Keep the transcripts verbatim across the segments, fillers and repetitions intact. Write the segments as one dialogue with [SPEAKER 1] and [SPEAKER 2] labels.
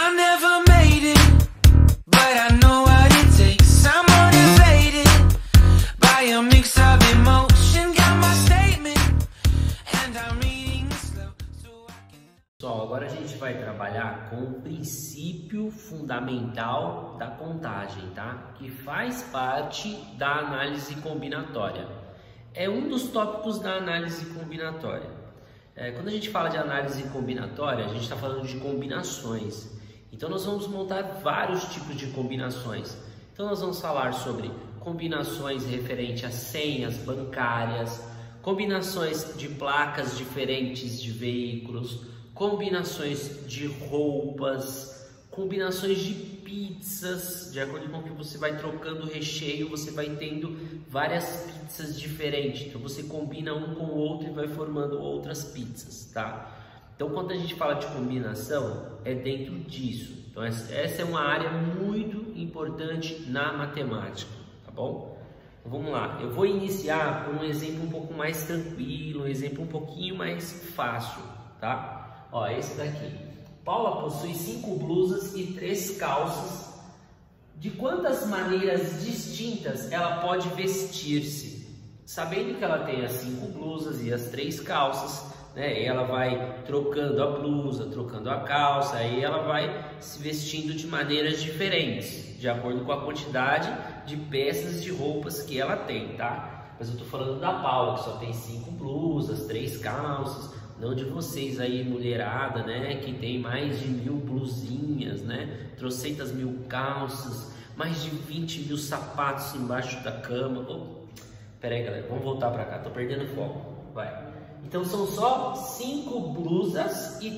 [SPEAKER 1] I never made it, but I know what it takes. I'm motivated by a mix of emotion. Got my statement, and I'm reading slow so I can...
[SPEAKER 2] Pessoal, agora a gente vai trabalhar com o princípio fundamental da contagem, tá? Que faz parte da análise combinatória. É um dos tópicos da análise combinatória. É, quando a gente fala de análise combinatória, a gente está falando de combinações. Então nós vamos montar vários tipos de combinações. Então nós vamos falar sobre combinações referente a senhas bancárias, combinações de placas diferentes de veículos, combinações de roupas, combinações de pizzas. De acordo com o que você vai trocando o recheio, você vai tendo várias pizzas diferentes. Então você combina um com o outro e vai formando outras pizzas, tá? Então quando a gente fala de combinação, é dentro disso. Então essa é uma área muito importante na matemática, tá bom? Então, vamos lá, eu vou iniciar com um exemplo um pouco mais tranquilo, um exemplo um pouquinho mais fácil, tá? Ó, esse daqui. Paula possui cinco blusas e três calças. De quantas maneiras distintas ela pode vestir-se? Sabendo que ela tem as cinco blusas e as três calças, né? Ela vai trocando a blusa, trocando a calça, aí ela vai se vestindo de maneiras diferentes, de acordo com a quantidade de peças de roupas que ela tem, tá? Mas eu tô falando da Paula, que só tem cinco blusas, três calças. Não de vocês aí, mulherada, né? Que tem mais de mil blusinhas, né? Trocentas mil calças, mais de vinte mil sapatos embaixo da cama. Oh, pera aí, galera, vamos voltar pra cá, tô perdendo foco. Vai. Então são só cinco blusas e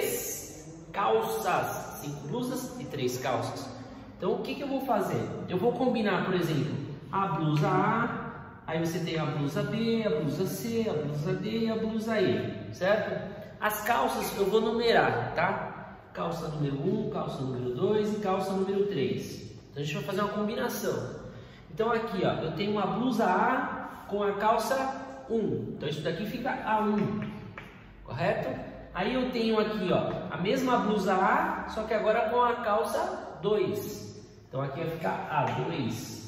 [SPEAKER 2] três calças. Cinco blusas e três calças. Então o que que eu vou fazer? Eu vou combinar, por exemplo, a blusa A. Aí você tem a blusa B, a blusa C, a blusa D e a blusa E, certo? As calças eu vou numerar, tá? Calça número um, calça número dois e calça número três. Então a gente vai fazer uma combinação. Então aqui, ó, eu tenho uma blusa A com a calça um. Então isso daqui fica A um, correto? Aí eu tenho aqui, ó, a mesma blusa A, só que agora com a calça dois. Então aqui vai ficar A dois.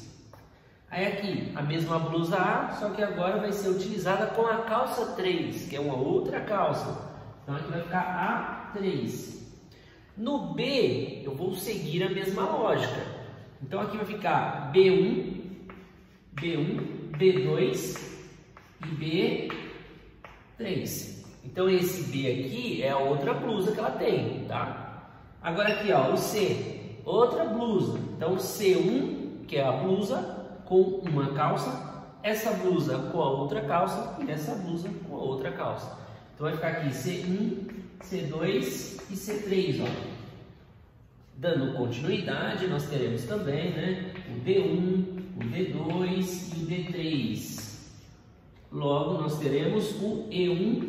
[SPEAKER 2] Aí aqui, a mesma blusa A, só que agora vai ser utilizada com a calça três, que é uma outra calça. Então aqui vai ficar A três. No B, eu vou seguir a mesma lógica. Então aqui vai ficar B um, B um, B dois e B três. Então esse B aqui é a outra blusa que ela tem, tá? Agora aqui, ó, o C, outra blusa. Então o C um, que é a blusa com uma calça, essa blusa com a outra calça e essa blusa com a outra calça. Então vai ficar aqui C um, C dois e C três, ó. Dando continuidade, nós teremos também, né, o D um, o D dois e o D três. Logo nós teremos o E um,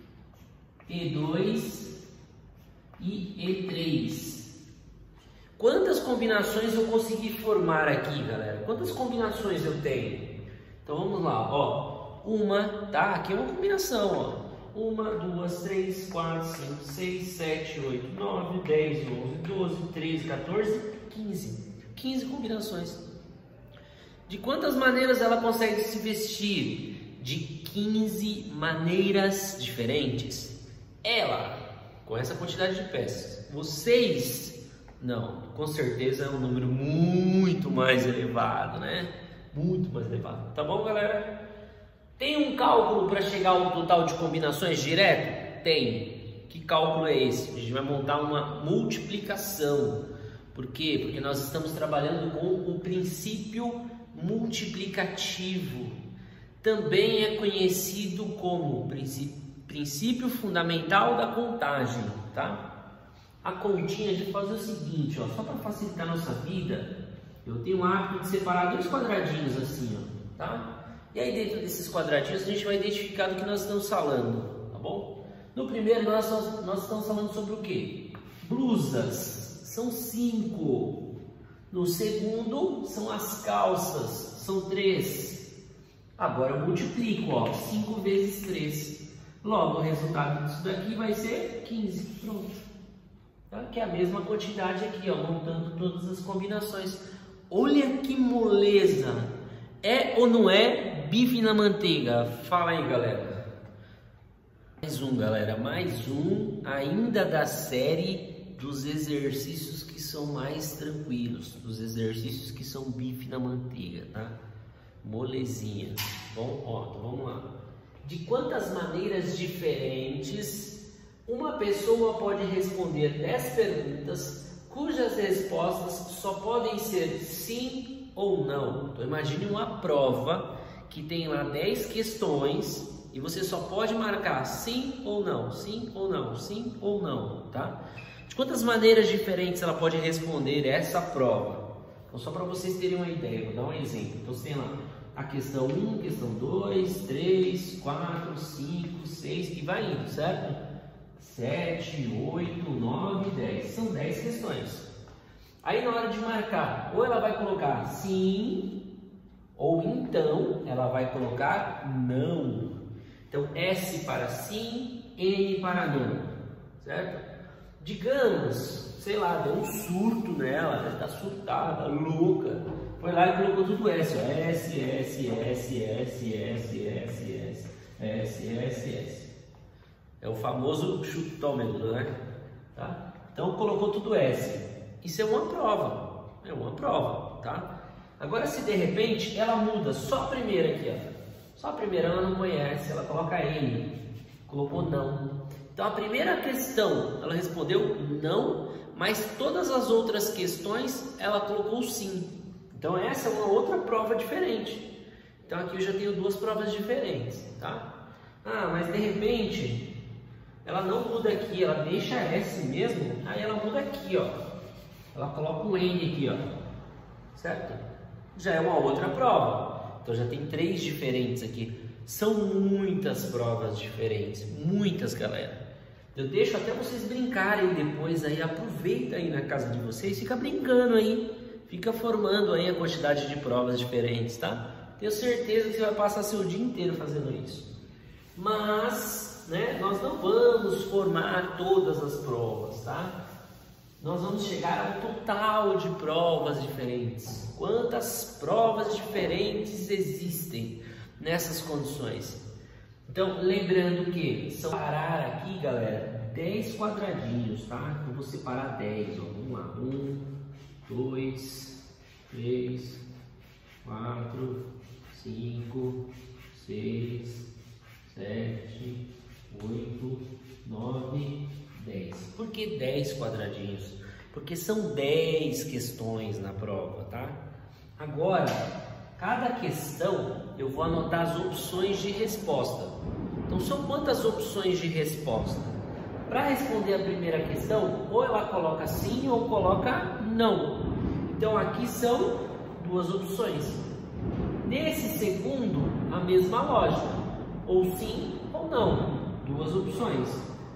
[SPEAKER 2] E dois e E três. Quantas combinações eu consegui formar aqui, galera? Quantas combinações eu tenho? Então vamos lá, ó. Uma, tá? Aqui é uma combinação, ó. Uma, duas, três, quatro, cinco, seis, sete, oito, nove, dez, onze, doze, treze, quatorze, quinze. quinze combinações. De quantas maneiras ela consegue se vestir? De quinze maneiras diferentes. Ela, com essa quantidade de peças. Vocês... Não, com certeza é um número muito mais elevado, né? Muito mais elevado. Tá bom, galera? Tem um cálculo para chegar ao total de combinações direto? Tem. Que cálculo é esse? A gente vai montar uma multiplicação. Por quê? Porque nós estamos trabalhando com o princípio multiplicativo. Também é conhecido como princípio, princípio fundamental da contagem, tá? A continha a gente faz o seguinte, ó, só para facilitar a nossa vida, eu tenho o hábito de separar dois quadradinhos assim, ó, tá? E aí dentro desses quadradinhos a gente vai identificar do que nós estamos falando, tá bom? No primeiro nós, nós, nós estamos falando sobre o quê? Blusas, são cinco. No segundo são as calças, são três. Agora eu multiplico, ó, cinco vezes três. Logo o resultado disso daqui vai ser quinze, pronto. tá? Que é a mesma quantidade aqui, ó, montando todas as combinações. Olha que moleza! É ou não é bife na manteiga? Fala aí, galera. Mais um, galera, mais um ainda da série dos exercícios que são mais tranquilos, dos exercícios que são bife na manteiga, tá? Molezinha. Bom, ó, então vamos lá. De quantas maneiras diferentes uma pessoa pode responder dez perguntas cujas respostas só podem ser sim ou não? Então imagine uma prova que tem lá dez questões e você só pode marcar sim ou não, sim ou não, sim ou não, tá? De quantas maneiras diferentes ela pode responder essa prova? Então só para vocês terem uma ideia, vou dar um exemplo. Então você tem lá a questão um, questão dois, três, quatro, cinco, seis e vai indo, certo? sete, oito, nove, dez. São dez questões. Aí na hora de marcar, ou ela vai colocar sim, ou então ela vai colocar não. Então S para sim, N para não, certo? Digamos, sei lá, deu um surto nela, ela está surtada, louca. Foi lá e colocou tudo S, ó. S, S, S, S, S, S, S, S, S, S. É o famoso chutômetro, né? Tá? Então colocou tudo S. Isso é uma prova. É uma prova, tá? Agora se de repente ela muda só a primeira aqui, ó. Só a primeira ela não conhece, ela coloca N. Colocou não. Então a primeira questão ela respondeu não, mas todas as outras questões ela colocou sim. Então essa é uma outra prova diferente. Então aqui eu já tenho duas provas diferentes, tá? Ah, mas de repente ela não muda aqui, ela deixa S mesmo, aí ela muda aqui, ó. Ela coloca um N aqui, ó. Certo? Já é uma outra prova. Então já tem três diferentes aqui. São muitas provas diferentes, muitas, galera. Eu deixo até vocês brincarem depois aí, aproveita aí na casa de vocês, fica brincando aí. Fica formando aí a quantidade de provas diferentes, tá? Tenho certeza que você vai passar seu dia inteiro fazendo isso. Mas, né, nós não vamos formar todas as provas, tá? Nós vamos chegar ao total de provas diferentes. Quantas provas diferentes existem nessas condições? Então, lembrando que são parar aqui, galera, dez quadradinhos, tá? Eu vou separar dez, ó. Vamos lá. um, dois, três, quatro, cinco, seis, sete, oito, nove, dez. Por que dez quadradinhos? Porque são dez questões na prova, tá? Agora, cada questão eu vou anotar as opções de resposta. Então são quantas opções de resposta? Para responder a primeira questão, ou ela coloca sim ou coloca não. Então aqui são duas opções. Nesse segundo, a mesma lógica, ou sim ou não, duas opções.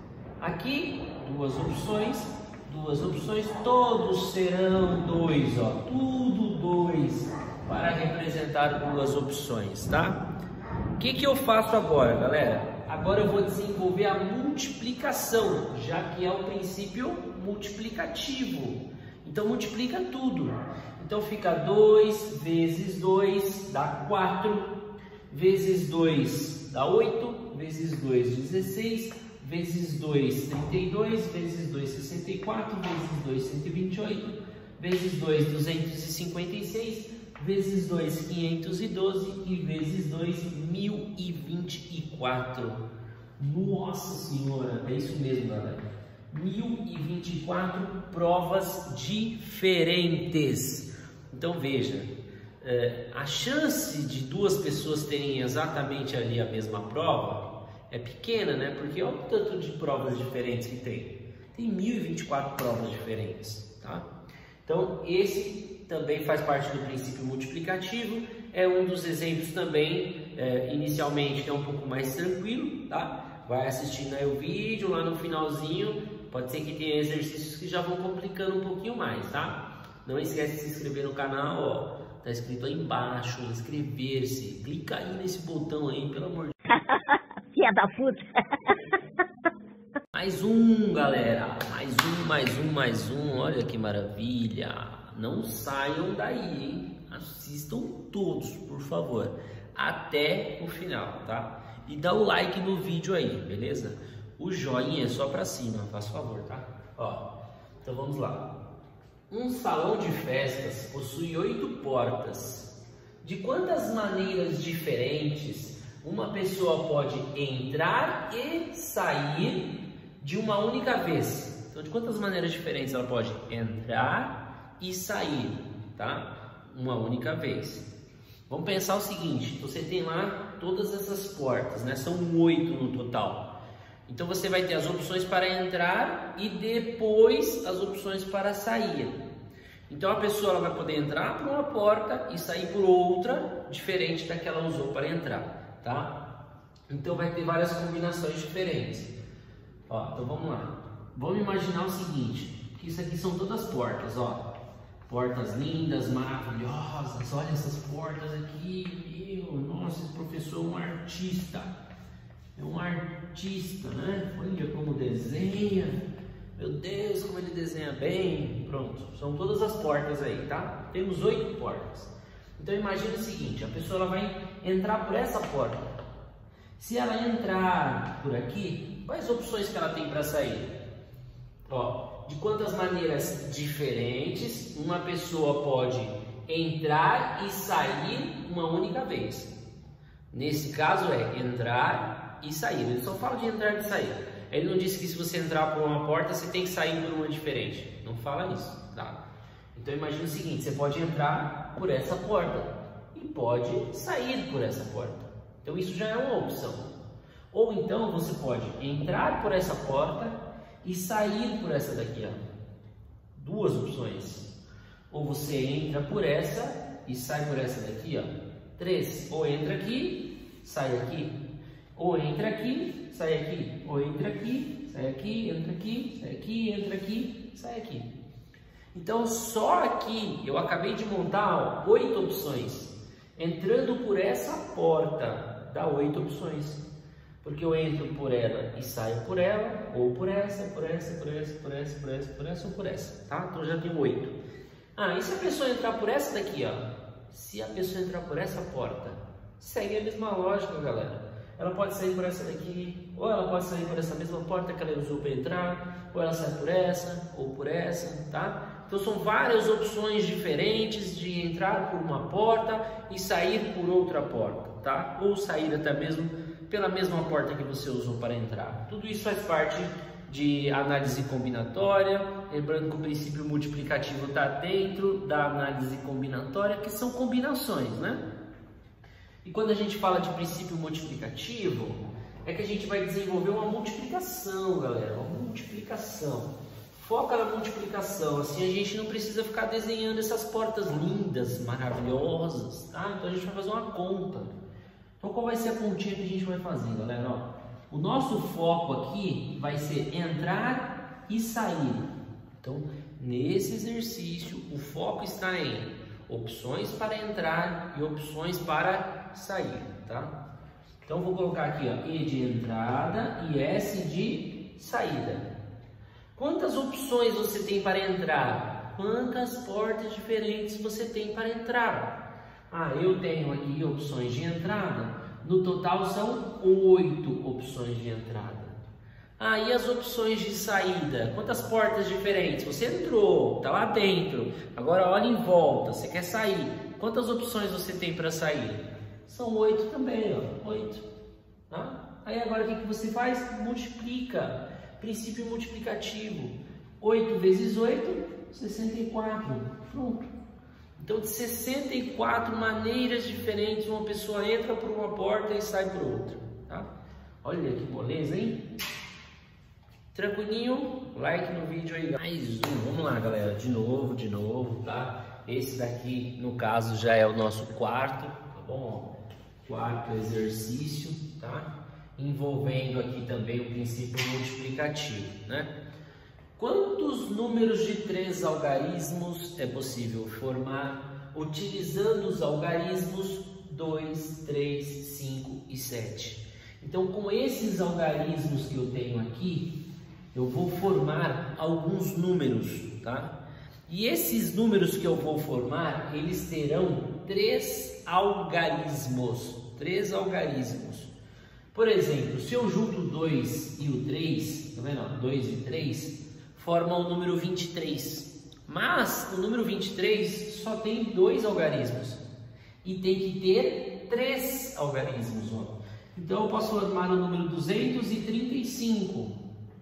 [SPEAKER 2] Aqui, duas opções, duas opções, todos serão dois, ó, tudo dois, para representar duas opções, tá? O que que eu faço agora, galera? Agora eu vou desenvolver a multiplicação, já que é o princípio multiplicativo. Então multiplica tudo. Então fica dois vezes dois dá quatro, vezes dois dá oito, vezes dois dezesseis, vezes dois trinta e dois, vezes dois sessenta e quatro, vezes dois cento e vinte e oito, vezes dois duzentos e cinquenta e seis, vezes dois quinhentos e doze e vezes dois mil e vinte e quatro. Nossa senhora, é isso mesmo, galera. mil e vinte e quatro provas diferentes. Então veja, é, a chance de duas pessoas terem exatamente ali a mesma prova é pequena, né? Porque olha o tanto de provas diferentes que tem. Tem mil e vinte e quatro provas diferentes, tá? Então esse também faz parte do princípio multiplicativo. É um dos exemplos também, é, inicialmente, que é um pouco mais tranquilo, tá? Vai assistindo aí o vídeo, lá no finalzinho, pode ser que tenha exercícios que já vão complicando um pouquinho mais, tá? Não esquece de se inscrever no canal, ó, tá escrito aí embaixo, inscrever-se, clica aí nesse botão aí, pelo amor de Deus.
[SPEAKER 3] Filha da puta.
[SPEAKER 2] Mais um, galera. Mais um, mais um, mais um. Olha que maravilha. Não saiam daí, hein? Assistam todos, por favor, até o final, tá? E dá o like no vídeo aí, beleza? O joinha é só pra cima, faz favor, tá? Ó, então vamos lá. Um salão de festas possui oito portas. De quantas maneiras diferentes uma pessoa pode entrar e sair de uma única vez? Então, de quantas maneiras diferentes ela pode entrar e sair, tá? Uma única vez. Vamos pensar o seguinte: você tem lá todas essas portas, né? São oito no total. Então você vai ter as opções para entrar e depois as opções para sair. Então a pessoa ela vai poder entrar por uma porta e sair por outra, diferente da que ela usou para entrar, tá? Então vai ter várias combinações diferentes. Ó, então vamos lá. Vamos imaginar o seguinte, que isso aqui são todas portas, ó. Portas lindas, maravilhosas. Olha essas portas aqui, meu, nossa, esse professor é um artista. É um artista, né? Olha como desenha. Meu Deus, como ele desenha bem. Pronto, são todas as portas aí, tá? Temos oito portas. Então imagine o seguinte, a pessoa ela vai entrar por essa porta. Se ela entrar por aqui, quais opções que ela tem para sair? Ó, de quantas maneiras diferentes uma pessoa pode entrar e sair uma única vez? Nesse caso é entrar e sair. Ele só fala de entrar e sair. Ele não disse que se você entrar por uma porta, você tem que sair por uma diferente. Não fala isso, tá? Então imagine o seguinte, você pode entrar por essa porta e pode sair por essa porta. Então isso já é uma opção. Ou então você pode entrar por essa porta e sair por essa daqui, ó. Duas opções. Ou você entra por essa e sai por essa daqui, ó. Três. Ou entra aqui, sai aqui. Ou entra aqui, sai aqui. Ou entra aqui, sai aqui, entra aqui, sai aqui, entra aqui, sai aqui. Então só aqui eu acabei de montar, ó, oito opções. Entrando por essa porta dá oito opções. Porque eu entro por ela e saio por ela, ou por essa, por essa, por essa, por essa, por essa, por essa ou por essa, tá? Então já tenho oito. Ah, e se a pessoa entrar por essa daqui, ó? Se a pessoa entrar por essa porta, segue a mesma lógica, galera. Ela pode sair por essa daqui, ou ela pode sair por essa mesma porta que ela usou para entrar, ou ela sai por essa, ou por essa, tá? Então são várias opções diferentes de entrar por uma porta e sair por outra porta, tá? Ou sair até mesmo pela mesma porta que você usou para entrar. Tudo isso faz parte de análise combinatória. Lembrando que o princípio multiplicativo está dentro da análise combinatória, que são combinações, né? E quando a gente fala de princípio multiplicativo, é que a gente vai desenvolver uma multiplicação, galera, uma multiplicação. Foca na multiplicação, assim a gente não precisa ficar desenhando essas portas lindas, maravilhosas, tá? Então a gente vai fazer uma conta. Então qual vai ser a continha que a gente vai fazer, galera? Ó, o nosso foco aqui vai ser entrar e sair. Então, nesse exercício, o foco está em opções para entrar e opções para sair, tá? Então, vou colocar aqui, ó, E de entrada e S de saída. Quantas opções você tem para entrar? Quantas portas diferentes você tem para entrar? Ah, eu tenho aqui opções de entrada. No total são oito opções de entrada. Ah, e as opções de saída? Quantas portas diferentes? Você entrou, tá lá dentro. Agora olha em volta, você quer sair. Quantas opções você tem para sair? São oito também, ó. Oito. Tá? Aí agora o que, que você faz? Multiplica. Princípio multiplicativo. oito vezes oito, sessenta e quatro. Pronto. Então, de sessenta e quatro maneiras diferentes, uma pessoa entra por uma porta e sai por outra, tá? Olha que moleza, hein? Tranquilinho? Like no vídeo aí. Mais um. Vamos lá, galera. De novo, de novo, tá? Esse daqui, no caso, já é o nosso quarto, tá bom? Quarto exercício, tá? Envolvendo aqui também o princípio multiplicativo, né? Quantos números de três algarismos é possível formar utilizando os algarismos dois, três, cinco e sete? Então, com esses algarismos que eu tenho aqui, eu vou formar alguns números, tá? E esses números que eu vou formar, eles terão três algarismos, três algarismos. Por exemplo, se eu junto o dois e o três, tá vendo? dois e três, formam o número vinte e três. Mas o número vinte e três só tem dois algarismos. E tem que ter três algarismos, ó. Então eu posso formar o número duzentos e trinta e cinco.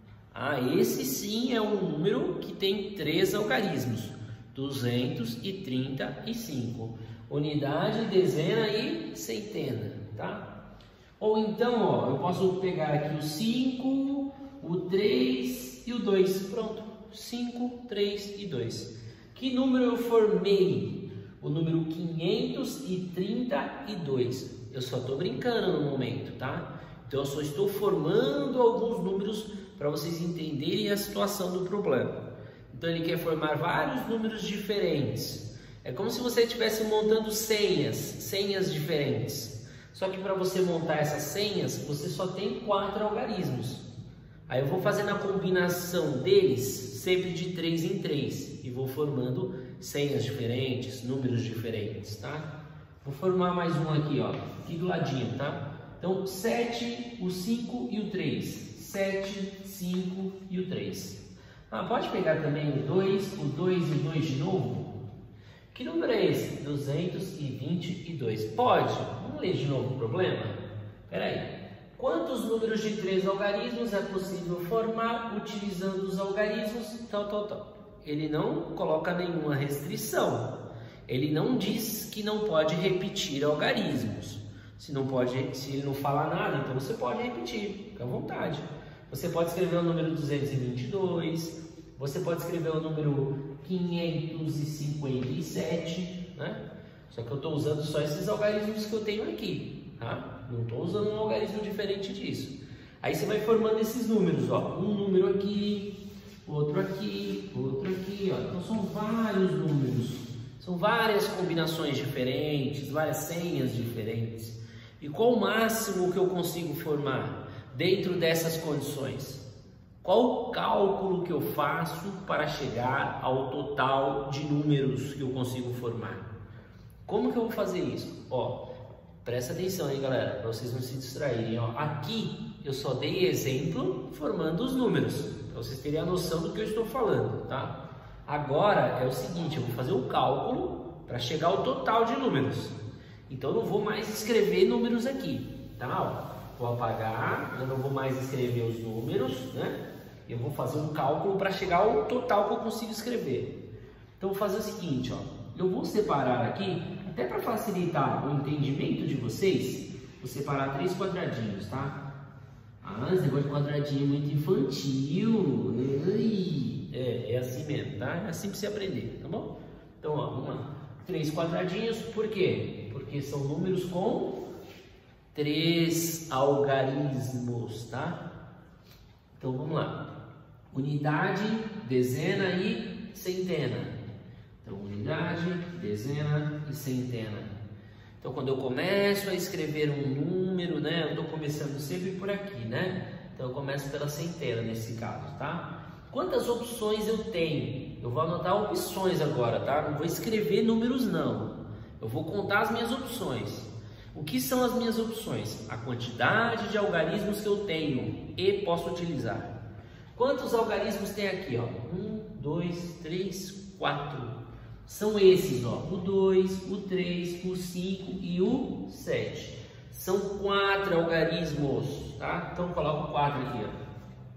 [SPEAKER 2] Ah, esse sim é um número que tem três algarismos. duzentos e trinta e cinco. Unidade, dezena e centena, tá? Ou então, ó, eu posso pegar aqui o cinco, o três e o dois. Pronto. cinco, três e dois. Que número eu formei? O número quinhentos e trinta e dois. Eu só estou brincando no momento, tá? Então eu só estou formando alguns números para vocês entenderem a situação do problema. Então ele quer formar vários números diferentes. É como se você estivesse montando senhas, senhas diferentes. Só que para você montar essas senhas, você só tem quatro algarismos. Aí eu vou fazendo a combinação deles sempre de três em três e vou formando senhas diferentes, números diferentes, tá? Vou formar mais um aqui, ó, aqui do ladinho, tá? Então, sete, o cinco e o três. sete, cinco e o três. Ah, pode pegar também o dois, o dois e o dois de novo? Que número é esse? duzentos e vinte e dois. Pode? Vamos ler de novo o problema? Espera aí. Quantos números de três algarismos é possível formar utilizando os algarismos tal, tal, tal? Ele não coloca nenhuma restrição. Ele não diz que não pode repetir algarismos. Se não pode, se ele não fala nada, então você pode repetir, fica à vontade. Você pode escrever o número duzentos e vinte e dois, você pode escrever o número quinhentos e cinquenta e sete, né? Só que eu estou usando só esses algarismos que eu tenho aqui, tá? Não estou usando um algarismo diferente disso. Aí você vai formando esses números, ó. Um número aqui, outro aqui, outro aqui, ó. Então são vários números. São várias combinações diferentes, várias senhas diferentes. E qual o máximo que eu consigo formar dentro dessas condições? Qual o cálculo que eu faço para chegar ao total de números que eu consigo formar? Como que eu vou fazer isso? Ó, presta atenção aí, galera, para vocês não se distraírem. Ó, aqui eu só dei exemplo formando os números, para vocês terem a noção do que eu estou falando, tá? Agora é o seguinte, eu vou fazer o cálculo para chegar ao total de números. Então eu não vou mais escrever números aqui, tá? Ó, vou apagar, eu não vou mais escrever os números, né? Eu vou fazer um cálculo para chegar ao total que eu consigo escrever. Então eu vou fazer o seguinte, ó, eu vou separar aqui, até para facilitar o entendimento de vocês, vou separar três quadradinhos, tá? Ah, esse negócio de quadradinho é muito infantil. Ai. É, é assim mesmo, tá? É assim para você aprender, tá bom? Então, ó, vamos lá. Três quadradinhos, por quê? Porque são números com três algarismos, tá? Então, vamos lá. Unidade, dezena e centena. Então, unidade, dezena e centena. Então, quando eu começo a escrever um número, né? Eu estou começando sempre por aqui, né? Então, eu começo pela centena nesse caso, tá? Quantas opções eu tenho? Eu vou anotar opções agora, tá? Não vou escrever números, não. Eu vou contar as minhas opções. O que são as minhas opções? A quantidade de algarismos que eu tenho e posso utilizar. Quantos algarismos tem aqui, ó? Um, dois, três, quatro. São esses, ó. O dois, o três, o cinco e o sete. São quatro algarismos, tá? Então, coloco quatro aqui, ó.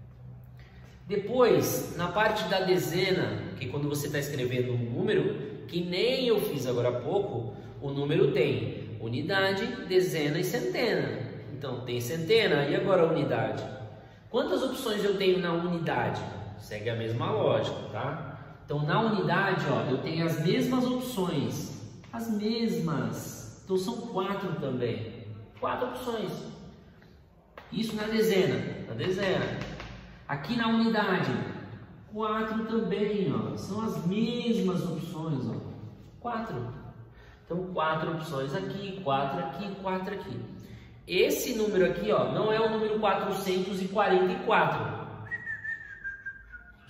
[SPEAKER 2] Depois, na parte da dezena, que quando você está escrevendo um número, que nem eu fiz agora há pouco, o número tem unidade, dezena e centena. Então, tem centena e agora a unidade. Quantas opções eu tenho na unidade? Segue a mesma lógica, tá? Então, na unidade, ó, eu tenho as mesmas opções. As mesmas. Então, são quatro também. Quatro opções. Isso na dezena. Na dezena. Aqui na unidade, quatro também, ó. São as mesmas opções, ó. Quatro. Então, quatro opções aqui, quatro aqui, quatro aqui. Esse número aqui, ó, não é o número quatrocentos e quarenta e quatro.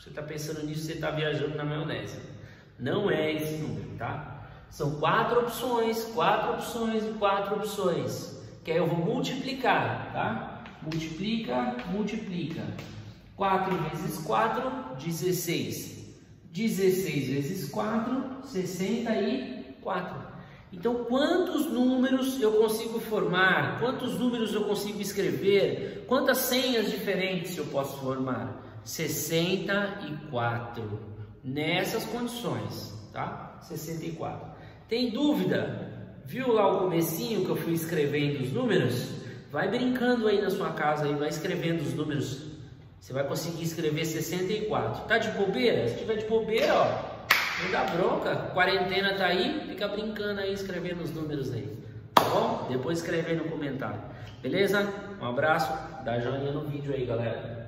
[SPEAKER 2] Você está pensando nisso, você está viajando na maionese. Não é esse número, tá? São quatro opções, quatro opções e quatro opções. Que aí eu vou multiplicar, tá? Multiplica, multiplica. quatro vezes quatro, dezesseis. dezesseis vezes quatro, sessenta e quatro. Então, quantos números eu consigo formar? Quantos números eu consigo escrever? Quantas senhas diferentes eu posso formar? sessenta e quatro. Nessas condições, tá? sessenta e quatro. Tem dúvida? Viu lá o comecinho que eu fui escrevendo os números? Vai brincando aí na sua casa e vai escrevendo os números. Você vai conseguir escrever sessenta e quatro. Tá de bobeira? Se tiver de bobeira, ó, não dá bronca. Quarentena tá aí, fica brincando aí, escrevendo os números aí. Tá bom? Depois escrever no comentário. Beleza? Um abraço, dá joinha no vídeo aí, galera.